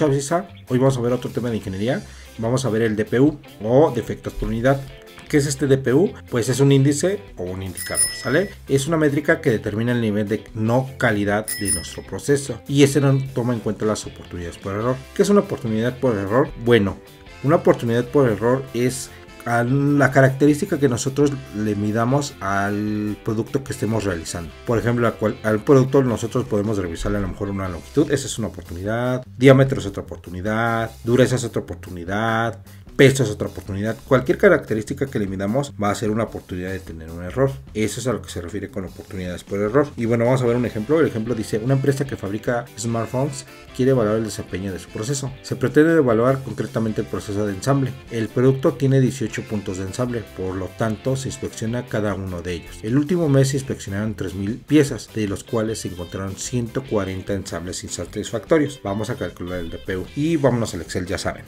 Chavisa, hoy vamos a ver otro tema de ingeniería, vamos a ver el DPU o defectos por unidad. ¿Qué es este DPU? Pues es un índice o un indicador, ¿sale? Es una métrica que determina el nivel de no calidad de nuestro proceso y ese no toma en cuenta las oportunidades por error. ¿Qué es una oportunidad por error? Bueno, una oportunidad por error es la característica que nosotros le midamos al producto que estemos realizando. Por ejemplo, al producto nosotros podemos revisarle a lo mejor una longitud, esa es una oportunidad, diámetro es otra oportunidad, dureza es otra oportunidad, peso es otra oportunidad. Cualquier característica que le midamos va a ser una oportunidad de tener un error. Eso es a lo que se refiere con oportunidades por error. Y bueno, vamos a ver un ejemplo. El ejemplo dice: una empresa que fabrica smartphones quiere evaluar el desempeño de su proceso. Se pretende evaluar concretamente el proceso de ensamble. El producto tiene 18 puntos de ensamble, por lo tanto se inspecciona cada uno de ellos. El último mes se inspeccionaron 3000 piezas, de los cuales se encontraron 140 ensambles insatisfactorios. Vamos a calcular el DPU y vámonos al Excel, ya saben.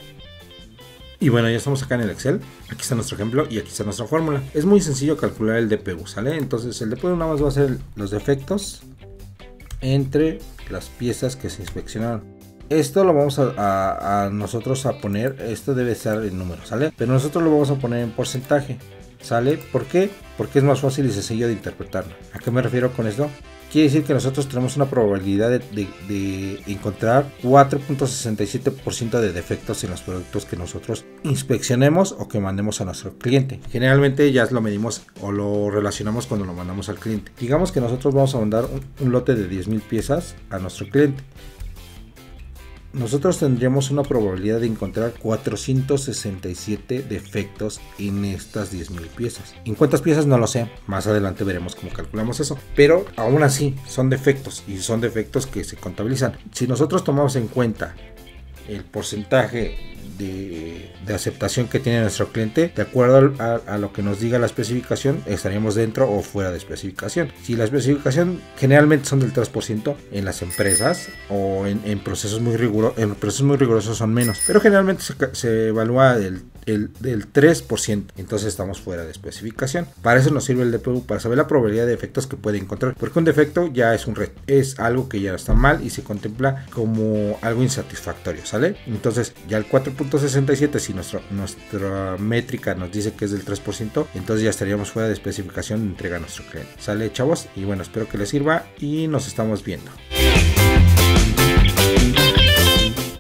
Y bueno, ya estamos acá en el Excel. Aquí está nuestro ejemplo y aquí está nuestra fórmula. Es muy sencillo calcular el DPU, ¿sale? Entonces el DPU nada más va a ser los defectos entre las piezas que se inspeccionaron. Esto lo vamos a nosotros a poner, esto debe estar en números, ¿sale? Pero nosotros lo vamos a poner en porcentaje, ¿sale? ¿Por qué? Porque es más fácil y sencillo de interpretarlo. ¿A qué me refiero con esto? Quiere decir que nosotros tenemos una probabilidad de encontrar 4.67% de defectos en los productos que nosotros inspeccionemos o que mandemos a nuestro cliente. Generalmente ya lo medimos o lo relacionamos cuando lo mandamos al cliente. Digamos que nosotros vamos a mandar un lote de 10,000 piezas a nuestro cliente. Nosotros tendríamos una probabilidad de encontrar 467 defectos en estas 10,000 piezas. ¿En cuántas piezas? No lo sé. Más adelante veremos cómo calculamos eso. Pero aún así son defectos y son defectos que se contabilizan. Si nosotros tomamos en cuenta el porcentaje de aceptación que tiene nuestro cliente, de acuerdo a lo que nos diga la especificación, estaríamos dentro o fuera de especificación. Si la especificación generalmente son del 3% en las empresas o en procesos muy rigurosos son menos, pero generalmente se evalúa del 3%, entonces estamos fuera de especificación. Para eso nos sirve el DPU, para saber la probabilidad de defectos que puede encontrar, porque un defecto ya es es algo que ya está mal y se contempla como algo insatisfactorio, ¿sale? Entonces ya el 4.67, si nuestra métrica nos dice que es del 3%, entonces ya estaríamos fuera de especificación de entrega a nuestro cliente. ¿Sale, chavos? Y bueno, espero que les sirva y nos estamos viendo.